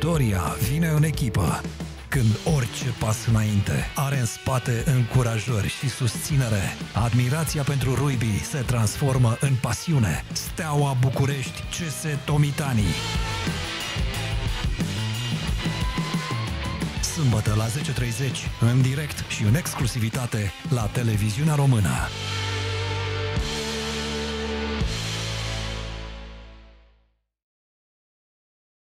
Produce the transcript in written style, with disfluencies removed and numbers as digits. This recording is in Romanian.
Victoria vine în echipă. Când orice pas înainte are în spate încurajări și susținere, admirația pentru rugby se transformă în pasiune. Steaua București CS Tomitani. Sâmbătă la 10:30, în direct și în exclusivitate la Televiziunea Română.